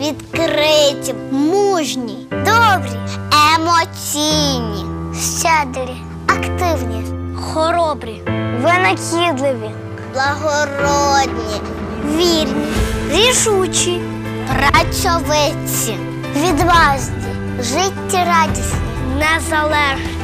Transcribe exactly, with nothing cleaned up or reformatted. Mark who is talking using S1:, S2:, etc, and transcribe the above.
S1: відкриті, мужні, добрі, емоційні, щедрі, активні, хоробрі, винахідливі, благородні, вірні, рішучі, працьовиті, відважні, життєрадісні, незалежні.